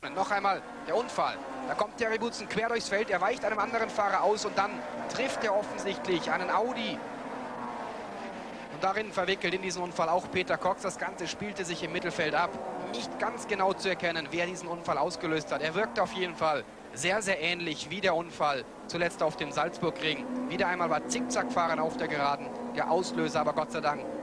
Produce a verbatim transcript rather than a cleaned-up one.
Noch einmal der Unfall. Da kommt Terry Boutsen quer durchs Feld, er weicht einem anderen Fahrer aus und dann trifft er offensichtlich einen Audi. Und darin verwickelt in diesen Unfall auch Peter Cox. Das Ganze spielte sich im Mittelfeld ab. Nicht ganz genau zu erkennen, wer diesen Unfall ausgelöst hat. Er wirkt auf jeden Fall sehr, sehr ähnlich wie der Unfall zuletzt auf dem Salzburgring. Wieder einmal war Zickzackfahren auf der Geraden der Auslöser, aber Gott sei Dank